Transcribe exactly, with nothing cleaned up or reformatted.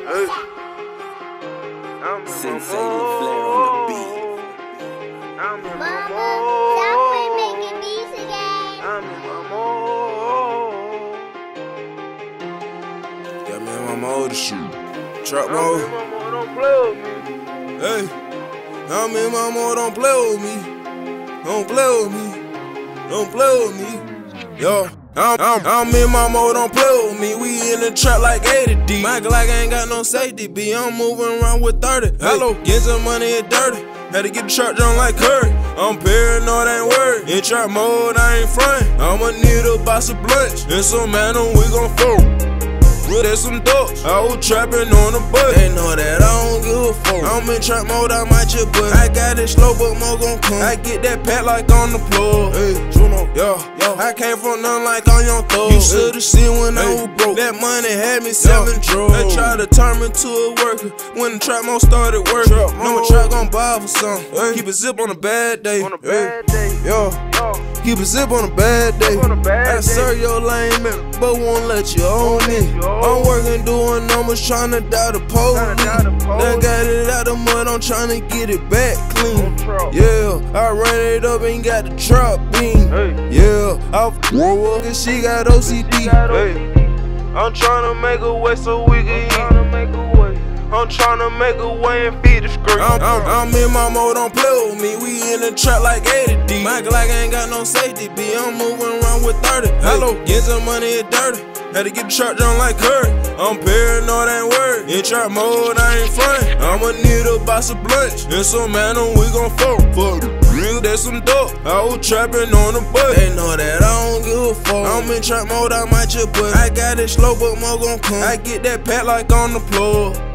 Hey. I'm Sensei LaFlair on the beat. I'm in my Mama, mode. stop with making beats again. I'm in my mode. Got me in my mode to shoot. Trap I'm mode. in my mode. Don't play with me. Hey. I'm in my mode, don't play with me. Don't play with me. Don't play with me. Yo. I'm, I'm, I'm in my mode, don't play with me. We in the trap like eighty D. My Glock ain't got no safety B. I'm moving around with thirty. Hello, get some money, it's dirty. Had to get the truck drunk like Curry. I'm paranoid, ain't worried. In trap mode, I ain't frontin'. I'ma need a box of blunts. And some man, we gon' fold. Well, there's some dogs. I was trapping on the butt. They know that I don't give a fuck. I'm in trap mode, I might just bust. I got it slow, but more gon' come. I get that pat like on the plug. Hey, Juno, yo, yo. I came from nothing like on your thug. You should've seen when hey. I was broke. That money had me selling drugs. They tried to turn me to a worker when the trap mode started working. Trap know my trap gon' buy for something. Hey. Keep it zip on a bad day. On a bad day. Yo. Yo. Keep it zip on a bad day. On a bad I serve your lame, but won't let you own it. I'm working doing numbers, tryna die the police. Done got it out the mud, I'm tryna get it back clean. Yeah, I ran it up and got the trap beam. Yeah, I f***ed up cause she got O C D. I'm tryna make a way so we can eat. I'm tryna make a way and feed the screen. I'm, I'm, I'm in my mode, don't play with me. We in the trap like eighty D. My Glock ain't got no safety B. I'm moving around with thirty. Hello, get some money, it's dirty. Had to get the truck drunk like Curry. I'm paranoid, ain't worried. In trap mode, I ain't frontin'. I'ma need a box of blunts. And some man, we gon' fuck. Fuck it. Real, there's some dope. I was trapping on the butt. They know that I don't give a fuck. I'm in trap mode, I might just bust. I got it slow, but more gon' come. I get that pat like on the plug.